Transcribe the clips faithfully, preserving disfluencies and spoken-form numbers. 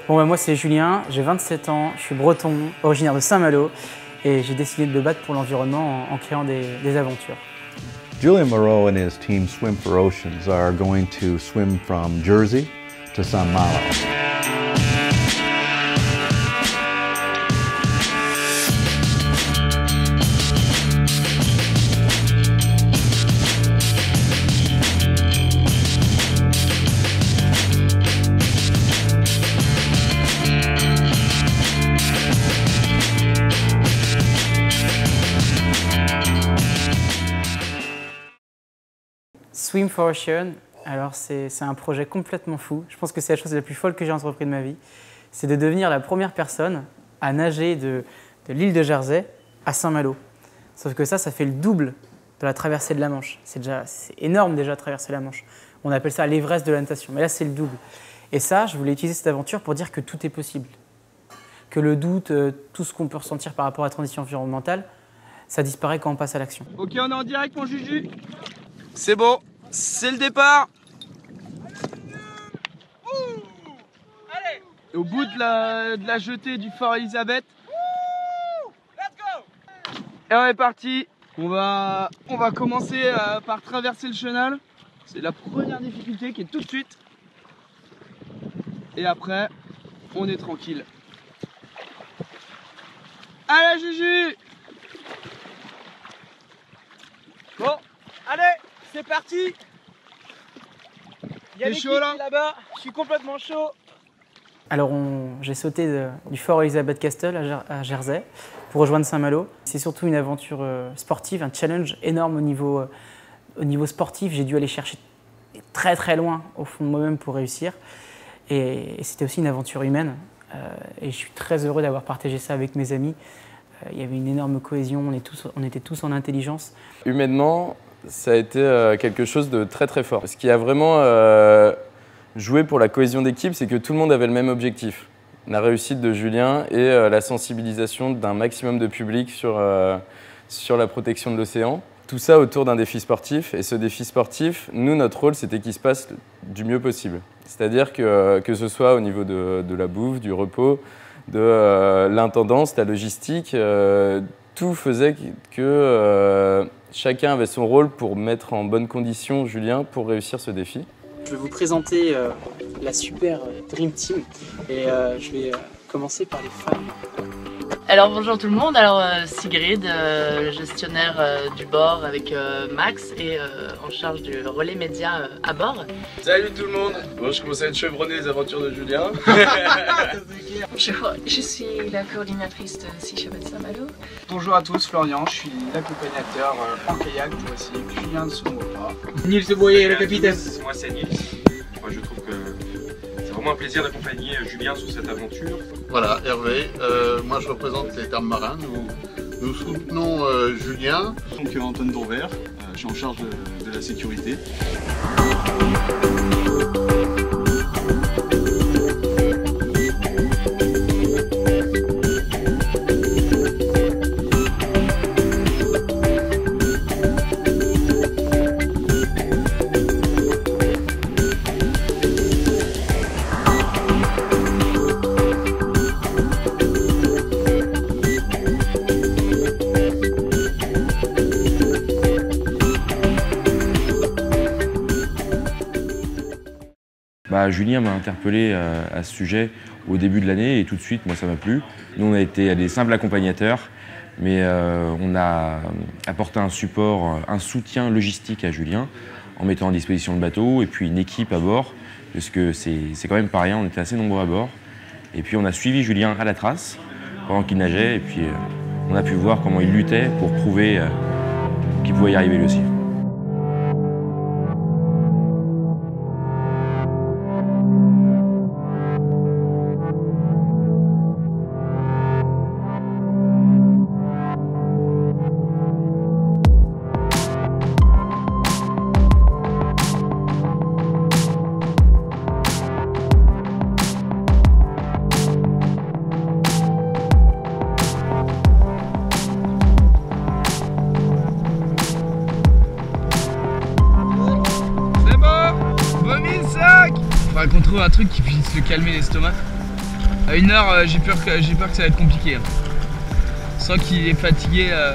Bon bah moi c'est Julien, j'ai vingt-sept ans, je suis breton, originaire de Saint-Malo et j'ai décidé de me battre pour l'environnement en, en créant des, des aventures. Julian Moreau and his team Swim for Oceans are going to swim from Jersey to Saint-Malo. Swim for Ocean, alors c'est un projet complètement fou. Je pense que c'est la chose la plus folle que j'ai entrepris de ma vie. C'est de devenir la première personne à nager de, de l'île de Jersey à Saint-Malo. Sauf que ça, ça fait le double de la traversée de la Manche. C'est déjà c'est énorme déjà de traverser la Manche. On appelle ça l'Everest de la natation, mais là c'est le double. Et ça, je voulais utiliser cette aventure pour dire que tout est possible. Que le doute, tout ce qu'on peut ressentir par rapport à la transition environnementale, ça disparaît quand on passe à l'action. Ok, on est en direct mon Juju. C'est bon. C'est le départ. Allez. Au bout de la, de la jetée du Fort Elizabeth. Let's go. Et on est parti. On va, on va commencer euh, par traverser le chenal. C'est la première difficulté qui est tout de suite. Et après, on est tranquille. Allez Juju. Bon, allez. C'est parti. Il y a chaud là là-bas, je suis complètement chaud. Alors j'ai sauté de, du Fort Elizabeth Castle à, Jer à Jersey pour rejoindre Saint-Malo. C'est surtout une aventure euh, sportive, un challenge énorme au niveau, euh, au niveau sportif. J'ai dû aller chercher très très loin au fond de moi-même pour réussir. Et, et c'était aussi une aventure humaine. Euh, et je suis très heureux d'avoir partagé ça avec mes amis. Euh, il y avait une énorme cohésion, on, est tous, on était tous en intelligence. Humainement, ça a été euh, quelque chose de très très fort. Ce qui a vraiment euh, joué pour la cohésion d'équipe, c'est que tout le monde avait le même objectif. La réussite de Julien et euh, la sensibilisation d'un maximum de public sur, euh, sur la protection de l'océan. Tout ça autour d'un défi sportif. Et ce défi sportif, nous, notre rôle, c'était qu'il se passe du mieux possible. C'est-à-dire que, que ce soit au niveau de, de la bouffe, du repos, de euh, l'intendance, la logistique, euh, tout faisait que euh, chacun avait son rôle pour mettre en bonne condition Julien pour réussir ce défi. Je vais vous présenter euh, la super Dream Team et euh, je vais euh, commencer par les femmes. Alors bonjour tout le monde, alors euh, Sigrid, euh, gestionnaire euh, du bord avec euh, Max et euh, en charge du relais média euh, à bord. Salut tout le monde, bon, je commence à être chevronné les aventures de Julien. Bonjour, je suis la coordinatrice de Sea Shepherd Saint-Malo. Bonjour à tous, Florian, je suis l'accompagnateur euh, en kayak, voici Julien de Somora. Nils de Boyer, le capitaine. Moi c'est Nils, moi je trouve que c'est vraiment un plaisir d'accompagner Julien sur cette aventure. Voilà, Hervé, euh, moi je représente les termes marins, nous, nous soutenons euh, Julien. Donc Antoine Dourvert, euh, je suis en charge de, de la sécurité. Bah, Julien m'a interpellé à, à ce sujet au début de l'année et tout de suite, moi, ça m'a plu. Nous, on a été des simples accompagnateurs, mais euh, on a apporté un support, un soutien logistique à Julien en mettant à disposition le bateau et puis une équipe à bord, parce que c'est quand même pas rien, on était assez nombreux à bord. Et puis on a suivi Julien à la trace pendant qu'il nageait et puis euh, on a pu voir comment il luttait pour prouver euh, qu'il pouvait y arriver lui aussi. Faudrait qu'on trouve un truc qui puisse le calmer l'estomac. À une heure, euh, j'ai peur, que, j'ai peur que ça va être compliqué. Hein. Sans qu'il est fatigué. Euh...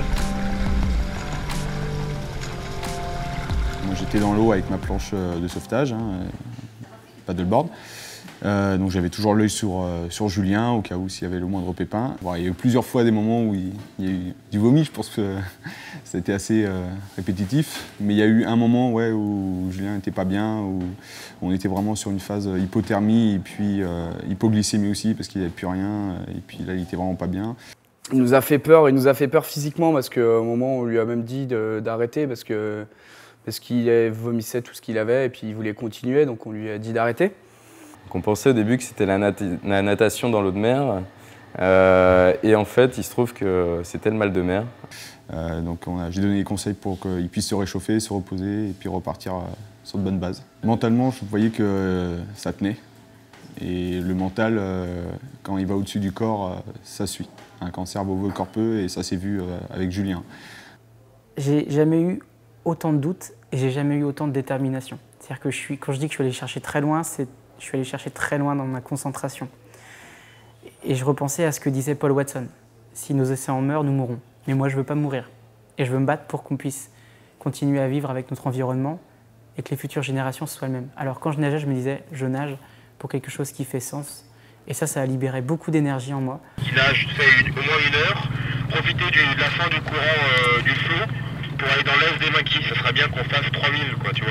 Moi, j'étais dans l'eau avec ma planche de sauvetage, hein, paddleboard. Euh, donc j'avais toujours l'œil sur, euh, sur Julien au cas où s'il y avait le moindre pépin. Bon, il y a eu plusieurs fois des moments où il, il y a eu du vomi, je pense que ça a été assez euh, répétitif. Mais il y a eu un moment ouais, où Julien n'était pas bien, où on était vraiment sur une phase hypothermie et puis euh, hypoglycémie aussi parce qu'il n'y avait plus rien. Et puis là, il était vraiment pas bien. Il nous a fait peur, il nous a fait peur physiquement parce qu'au moment où on lui a même dit d'arrêter parce que parce qu'il vomissait tout ce qu'il avait et puis il voulait continuer, donc on lui a dit d'arrêter. On pensait au début que c'était la, nat la natation dans l'eau de mer, euh, et en fait, il se trouve que c'était le mal de mer. Euh, donc j'ai donné des conseils pour qu'il puisse se réchauffer, se reposer et puis repartir euh, sur de bonnes bases. Mentalement, je voyais que euh, ça tenait. Et le mental, euh, quand il va au-dessus du corps, euh, ça suit. Hein, quand le cerveau veut, le corps peut, et ça s'est vu euh, avec Julien. J'ai jamais eu autant de doutes et j'ai jamais eu autant de détermination. C'est-à-dire que je suis, quand je dis que je suis allé chercher très loin, c'est je suis allé chercher très loin dans ma concentration. Et je repensais à ce que disait Paul Watson. Si nos océans meurent, nous mourrons. Mais moi, je ne veux pas mourir. Et je veux me battre pour qu'on puisse continuer à vivre avec notre environnement et que les futures générations soient les mêmes. Alors quand je nageais, je me disais, je nage pour quelque chose qui fait sens. Et ça, ça a libéré beaucoup d'énergie en moi. Qui nage une, au moins une heure, profiter du, de la fin du courant euh, du flot pour aller dans l'est des maquis. Ça serait bien qu'on fasse trois mille, quoi, tu vois.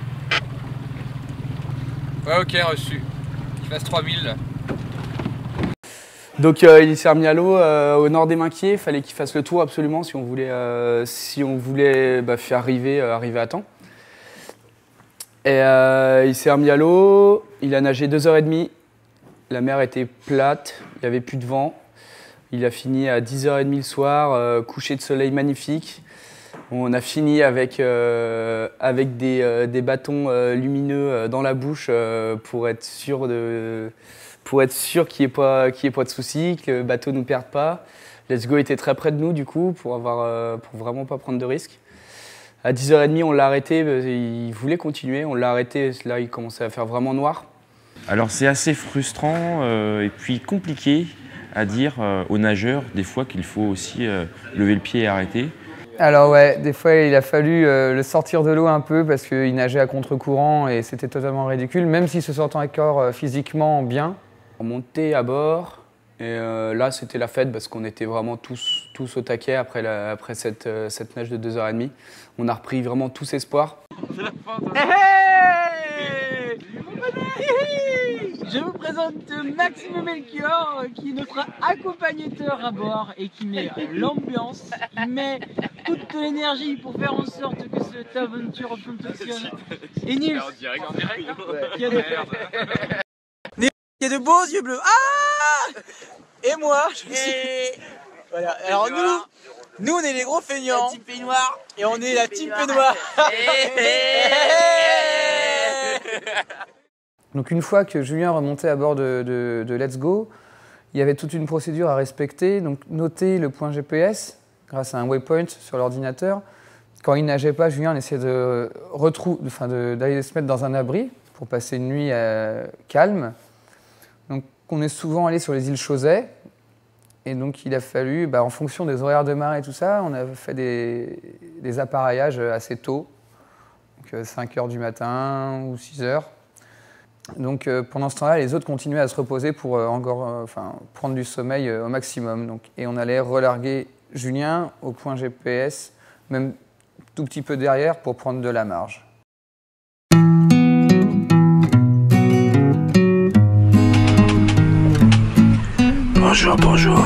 Ouais, ok, reçu. Qu'il fasse trois mille. Donc euh, il s'est remis à l'eau euh, au nord des Minquiers. Il fallait qu'il fasse le tour absolument si on voulait, euh, si on voulait bah, faire arriver, euh, arriver à temps. Et euh, il s'est remis à l'eau, il a nagé deux heures trente. La mer était plate, il n'y avait plus de vent. Il a fini à dix heures trente le soir, euh, coucher de soleil magnifique. On a fini avec, euh, avec des, euh, des bâtons euh, lumineux euh, dans la bouche euh, pour être sûr de, pour être sûr qu'il n'y ait pas, qu'il y ait pas de soucis, que le bateau ne nous perde pas. Let's Go était très près de nous du coup pour, avoir, euh, pour vraiment pas prendre de risques. À dix heures trente, on l'a arrêté, il voulait continuer, on l'a arrêté, là il commençait à faire vraiment noir. Alors c'est assez frustrant euh, et puis compliqué à dire euh, aux nageurs des fois qu'il faut aussi euh, lever le pied et arrêter. Alors ouais, des fois il a fallu euh, le sortir de l'eau un peu parce qu'il nageait à contre-courant et c'était totalement ridicule, même s'il se sentait encore euh, physiquement bien. On montait à bord et euh, là c'était la fête parce qu'on était vraiment tous, tous au taquet après, la, après cette, euh, cette nage de deux heures trente. On a repris vraiment tous espoir. Hey, je vous présente Maxime Melchior qui est notre accompagnateur à bord et qui met l'ambiance, qui met toute l'énergie pour faire en sorte que cette aventure fonctionne. Et Nils, qui a de... qui a de beaux yeux bleus. Ah, et moi, je suis... Voilà. Alors nous, nous on est les gros feignants. La team peignoir. Et on est la team peignoir. Donc une fois que Julien remontait à bord de, de, de Let's Go, il y avait toute une procédure à respecter. Donc noter le point G P S grâce à un waypoint sur l'ordinateur. Quand il nageait pas, Julien on essayait de enfin d'aller se mettre dans un abri pour passer une nuit euh, calme. Donc on est souvent allé sur les îles Chausey. Et donc il a fallu, bah, en fonction des horaires de marée et tout ça, on a fait des, des appareillages assez tôt, donc cinq heures du matin ou six heures. Donc euh, pendant ce temps-là, les autres continuaient à se reposer pour euh, encore, euh, enfin, prendre du sommeil euh, au maximum. Donc, et on allait relarguer Julien au point G P S, même tout petit peu derrière pour prendre de la marge. Bonjour, bonjour.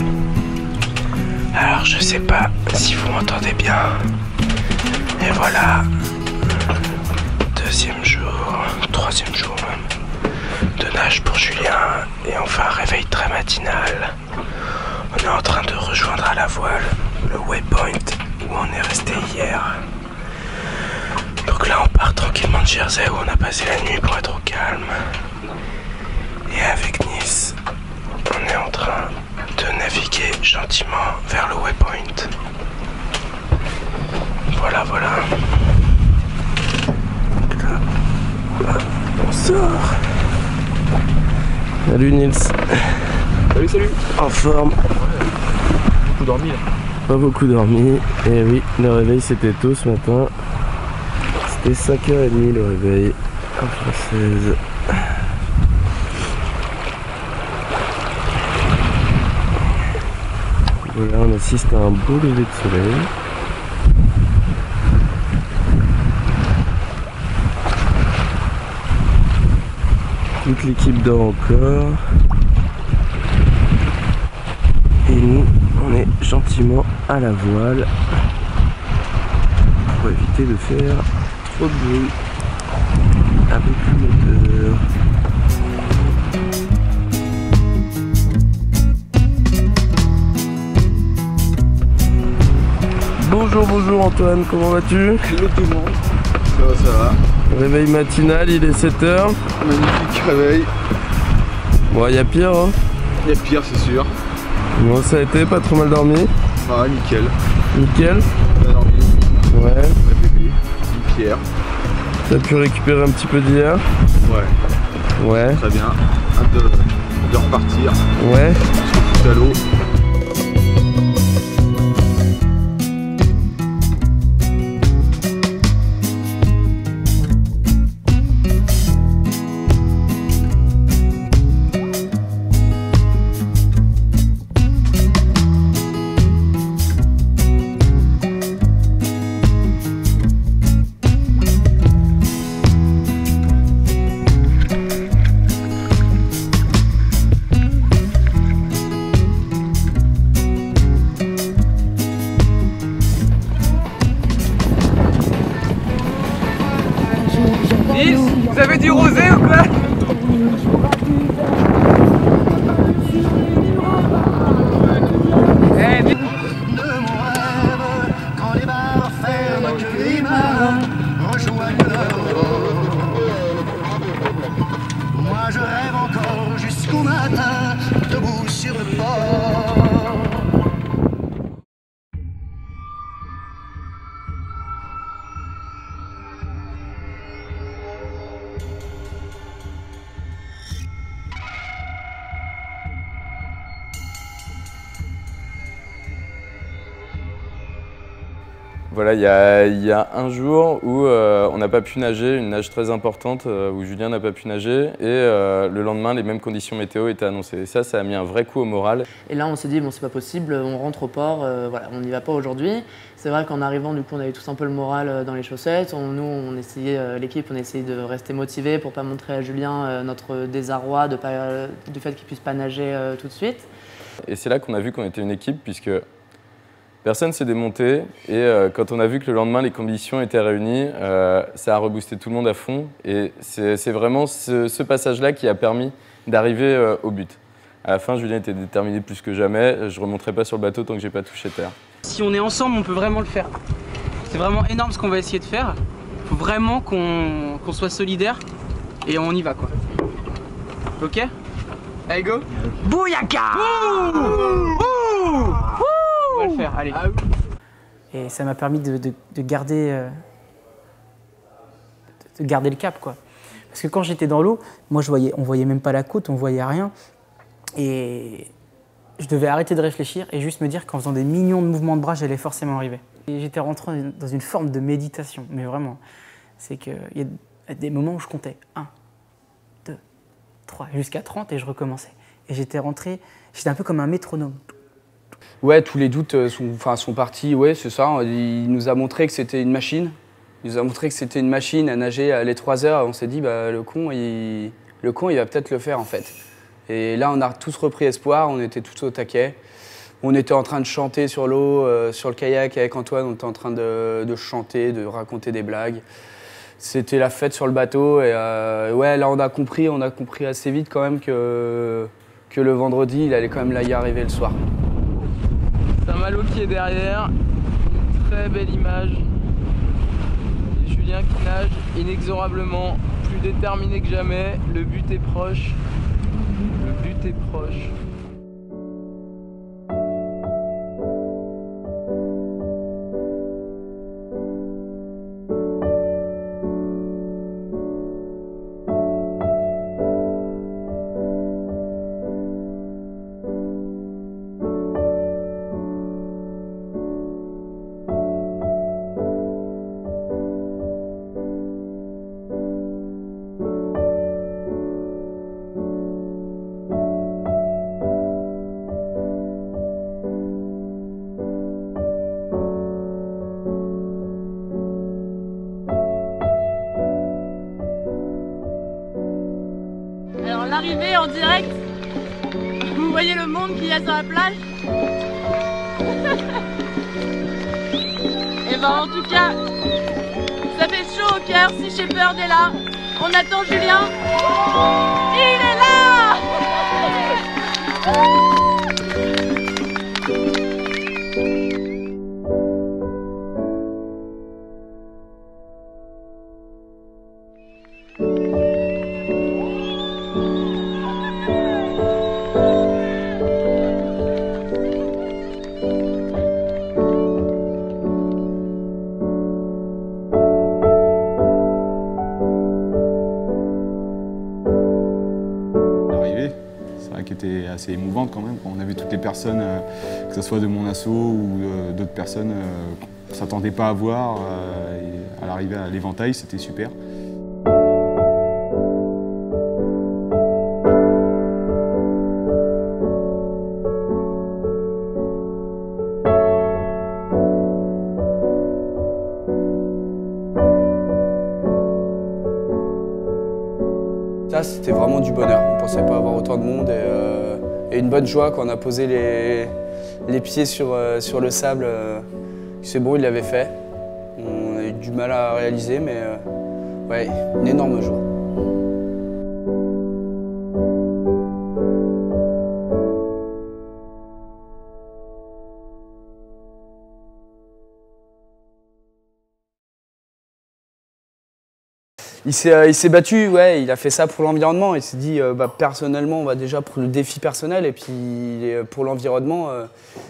Alors je sais pas si vous m'entendez bien. Et voilà. Deuxième jour, troisième jour même, de nage pour Julien. Et enfin un réveil très matinal. On est en train de rejoindre à la voile le waypoint où on est resté hier. Donc là on part tranquillement de Jersey où on a passé la nuit pour être au calme. Et avec Nice, on est en train de naviguer gentiment vers le waypoint. Voilà, voilà. Donc là, on sort. Salut Nils. Salut, salut. En forme. Beaucoup dormi là. Pas beaucoup dormi. Et oui, le réveil c'était tôt ce matin. C'était cinq heures trente le réveil en française. Voilà, on assiste à un beau lever de soleil. Toute l'équipe dort encore. Et nous, on est gentiment à la voile pour éviter de faire trop de bruit avec le moteur. Bonjour, bonjour Antoine, comment vas-tu? Hello tout le monde. Ça va, ça va. Réveil matinal, il est sept heures. Magnifique réveil. Bon, il y a pire, hein? Il y a pire, c'est sûr. Bon, ça a été, pas trop mal dormi? Ah, nickel. Nickel? On a dormi. Ouais. Bébé. Une pierre. T'as pu récupérer un petit peu d'hier? Ouais. Ouais. Très bien. Hâte de, de repartir. Ouais. Sur le à l'eau. Vous avez du rosé ou quoi? Moi je rêve encore jusqu'au matin, debout sur le port. Voilà, il y a, il y a un jour où euh, on n'a pas pu nager, une nage très importante, euh, où Julien n'a pas pu nager, et euh, le lendemain, les mêmes conditions météo étaient annoncées. Et ça, ça a mis un vrai coup au moral. Et là, on s'est dit, bon, c'est pas possible, on rentre au port, euh, voilà, on n'y va pas aujourd'hui. C'est vrai qu'en arrivant, du coup, on avait tous un peu le moral dans les chaussettes. On, nous, on essayait, euh, l'équipe, on essayait de rester motivés pour pas montrer à Julien euh, notre désarroi de pas, euh, du fait qu'il puisse pas nager euh, tout de suite. Et c'est là qu'on a vu qu'on était une équipe, puisque personne s'est démonté, et euh, quand on a vu que le lendemain les conditions étaient réunies, euh, ça a reboosté tout le monde à fond, et c'est vraiment ce, ce passage-là qui a permis d'arriver euh, au but. À la fin, Julien était déterminé plus que jamais, je ne remonterai pas sur le bateau tant que j'ai pas touché terre. Si on est ensemble, on peut vraiment le faire. C'est vraiment énorme ce qu'on va essayer de faire. Il faut vraiment qu'on qu'on soit solidaires, et on y va quoi. Ok? Allez go! Bouyaka! On va le faire, allez. Et ça m'a permis de, de, de, garder, euh, de garder le cap, quoi. Parce que quand j'étais dans l'eau, moi, je voyais, on voyait même pas la côte, on voyait rien. Et je devais arrêter de réfléchir et juste me dire qu'en faisant des millions de mouvements de bras, j'allais forcément arriver. Et j'étais rentré dans une forme de méditation, mais vraiment. C'est qu'il y a des moments où je comptais un, deux, trois, jusqu'à trente et je recommençais. Et j'étais rentré, j'étais un peu comme un métronome. Ouais, tous les doutes sont, enfin, sont partis, ouais, c'est ça. Il nous a montré que c'était une machine. Il nous a montré que c'était une machine à nager à les trois heures. On s'est dit, bah, le con, il, le con, il va peut-être le faire en fait. Et là, on a tous repris espoir, on était tous au taquet. On était en train de chanter sur l'eau, euh, sur le kayak avec Antoine, on était en train de, de chanter, de raconter des blagues. C'était la fête sur le bateau et euh, ouais, là on a compris, on a compris assez vite quand même que, que le vendredi, il allait quand même là y arriver le soir. Saint-Malo qui est derrière, une très belle image. Et Julien qui nage inexorablement, plus déterminé que jamais, le but est proche, le but est proche. l'arrivée en direct. Vous voyez le monde qu'il y a sur la plage. Et ben en tout cas, ça fait chaud au cœur. Sea Shepherd est là. On attend Julien. Il est là. Qui était assez émouvante quand même, quand on avait toutes les personnes, euh, que ce soit de mon asso ou euh, d'autres personnes euh, qu'on ne s'attendait pas à voir, euh, et à l'arrivée à l'éventail, c'était super. Là, c'était vraiment du bonheur. On ne pensait pas avoir autant de monde et, euh, et une bonne joie quand on a posé les, les pieds sur, euh, sur le sable. Euh, c'est bon, il l'avait fait. On a eu du mal à réaliser, mais euh, ouais, une énorme joie. Il s'est battu, ouais, il a fait ça pour l'environnement. Il s'est dit, euh, bah, personnellement, on va déjà pour le défi personnel, et puis pour l'environnement, euh,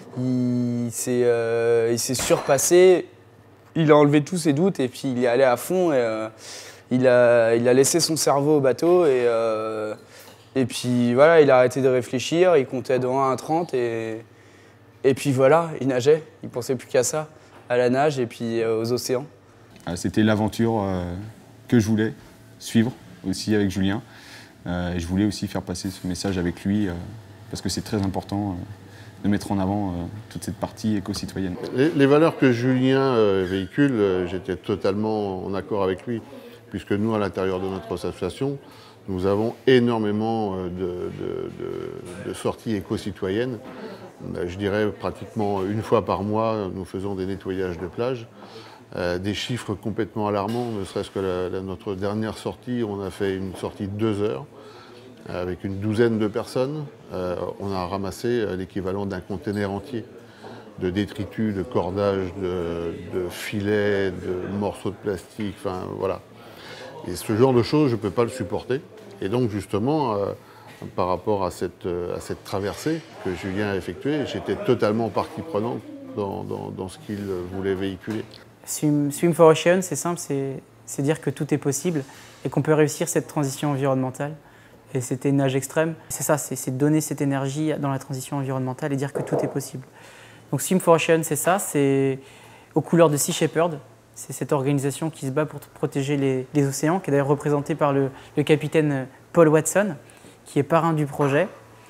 il s'est euh, surpassé, il a enlevé tous ses doutes, et puis il est allé à fond, et euh, il, a, il a laissé son cerveau au bateau, et, euh, et puis voilà, il a arrêté de réfléchir, il comptait de un à trente, et, et puis voilà, il nageait, il pensait plus qu'à ça, à la nage, et puis euh, aux océans. C'était l'aventure euh... que je voulais suivre aussi avec Julien. Euh, et je voulais aussi faire passer ce message avec lui, euh, parce que c'est très important euh, de mettre en avant euh, toute cette partie éco-citoyenne. Les, les valeurs que Julien euh, véhicule, euh, j'étais totalement en accord avec lui, puisque nous, à l'intérieur de notre association, nous avons énormément de, de, de, de sorties éco-citoyennes. Je dirais pratiquement une fois par mois, nous faisons des nettoyages de plage. Euh, des chiffres complètement alarmants, ne serait-ce que la, la, notre dernière sortie, on a fait une sortie de deux heures euh, avec une douzaine de personnes. Euh, on a ramassé euh, l'équivalent d'un container entier de détritus, de cordages, de, de filets, de morceaux de plastique, enfin voilà. Et ce genre de choses, je ne peux pas le supporter. Et donc justement, euh, par rapport à cette, à cette traversée que Julien a effectuée, j'étais totalement partie prenante dans, dans, dans ce qu'il voulait véhiculer. Swim, Swim for Ocean, c'est simple, c'est dire que tout est possible et qu'on peut réussir cette transition environnementale. Et c'était une nage extrême. C'est ça, c'est donner cette énergie dans la transition environnementale et dire que tout est possible. Donc Swim for Ocean, c'est ça, c'est aux couleurs de Sea Shepherd. C'est cette organisation qui se bat pour protéger les, les océans, qui est d'ailleurs représentée par le, le capitaine Paul Watson, qui est parrain du projet.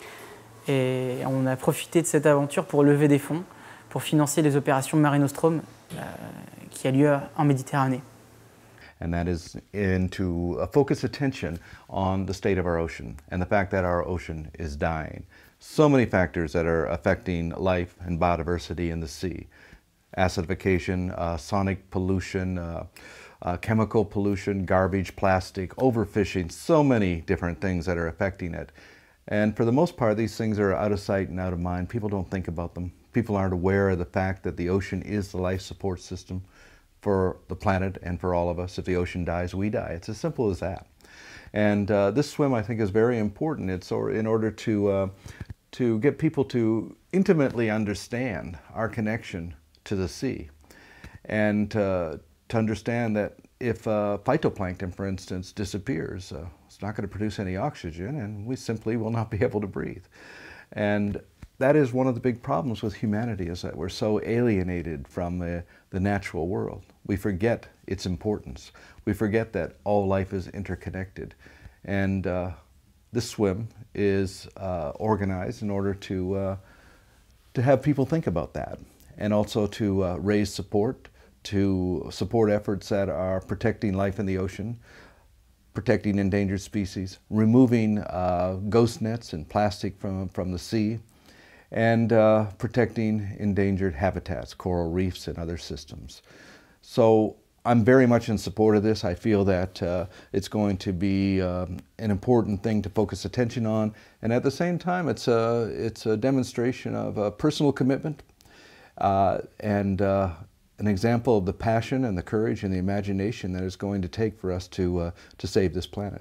Et on a profité de cette aventure pour lever des fonds, pour financer les opérations Mare Nostrum, euh, qui a lieu en Méditerranée. And that is in to uh, focus attention on the state of our ocean and the fact that our ocean is dying. So many factors that are affecting life and biodiversity in the sea. Acidification, uh, sonic pollution, uh, uh, chemical pollution, garbage, plastic, overfishing, so many different things that are affecting it. And for the most part, these things are out of sight and out of mind. People don't think about them. People aren't aware of the fact that the ocean is the life support system for the planet and for all of us. If the ocean dies, we die. It's as simple as that. And uh, this swim, I think, is very important. It's in order to, uh, to get people to intimately understand our connection to the sea, and uh, to understand that if uh, phytoplankton, for instance, disappears, uh, it's not going to produce any oxygen, and we simply will not be able to breathe. And that is one of the big problems with humanity, is that we're so alienated from the, the natural world. We forget its importance. We forget that all life is interconnected. And uh, this swim is uh, organized in order to, uh, to have people think about that, and also to uh, raise support, to support efforts that are protecting life in the ocean, protecting endangered species, removing uh, ghost nets and plastic from, from the sea, and uh, protecting endangered habitats, coral reefs and other systems. So I'm very much in support of this. I feel that uh, it's going to be um, an important thing to focus attention on, and at the same time it's a, it's a demonstration of a personal commitment uh, and uh, an example of the passion and the courage and the imagination that it's going to take for us to, uh, to save this planet.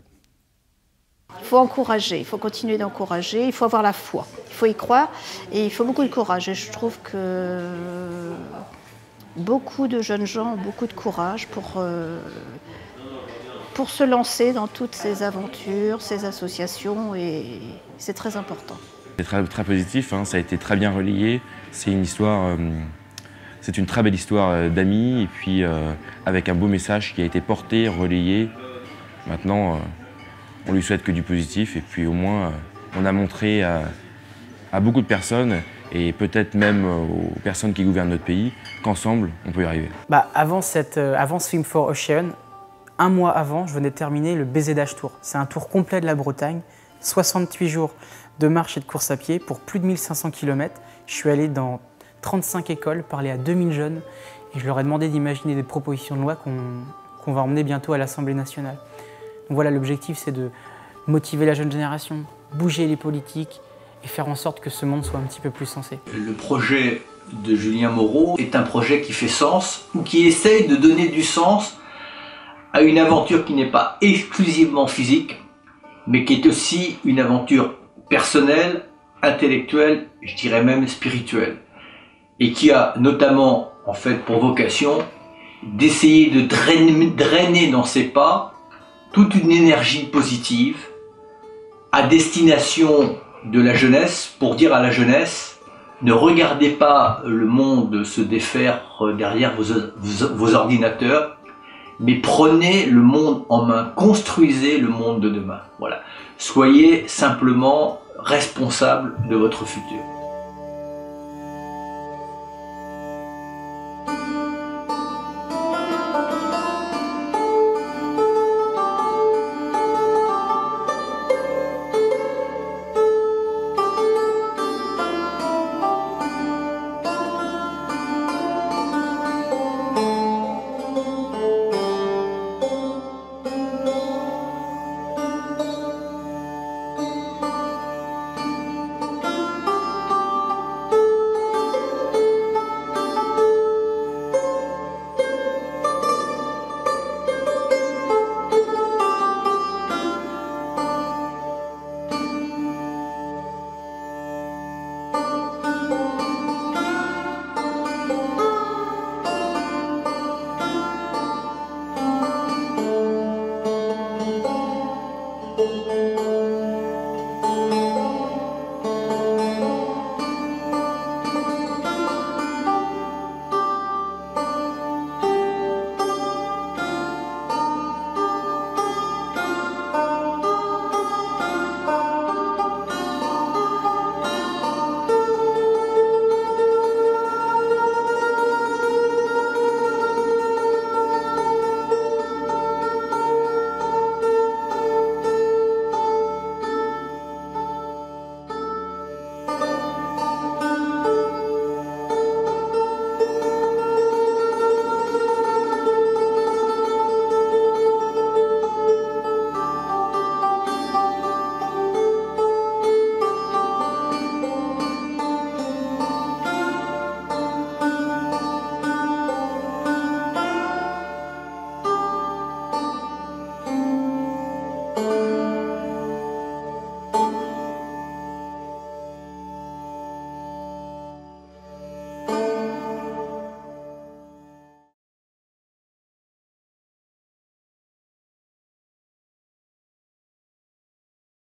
Il faut encourager, il faut continuer d'encourager, il faut avoir la foi, il faut y croire et il faut beaucoup de courage. Et je trouve que beaucoup de jeunes gens ont beaucoup de courage pour, euh, pour se lancer dans toutes ces aventures, ces associations et c'est très important. C'est très, très positif, hein, ça a été très bien relayé, c'est une histoire, euh, c'est une très belle histoire euh, d'amis et puis euh, avec un beau message qui a été porté, relayé. Maintenant, euh, on lui souhaite que du positif et puis au moins euh, on a montré à, à beaucoup de personnes et peut-être même aux personnes qui gouvernent notre pays qu'ensemble on peut y arriver. Bah, avant, cette, euh, avant Swim for Ocean, un mois avant, je venais de terminer le B Z H Tour. C'est un tour complet de la Bretagne, soixante-huit jours de marche et de course à pied pour plus de mille cinq cents kilomètres. Je suis allé dans trente-cinq écoles, parler à deux mille jeunes et je leur ai demandé d'imaginer des propositions de loi qu'on qu'on va emmener bientôt à l'Assemblée nationale. Donc voilà, l'objectif c'est de motiver la jeune génération, bouger les politiques et faire en sorte que ce monde soit un petit peu plus sensé. Le projet de Julien Moreau est un projet qui fait sens ou qui essaye de donner du sens à une aventure qui n'est pas exclusivement physique, mais qui est aussi une aventure personnelle, intellectuelle, je dirais même spirituelle, et qui a notamment en fait pour vocation d'essayer de drainer, drainer dans ses pas toute une énergie positive à destination de la jeunesse, pour dire à la jeunesse, ne regardez pas le monde se défaire derrière vos, vos, vos ordinateurs, mais prenez le monde en main, construisez le monde de demain. Voilà. Soyez simplement responsable de votre futur.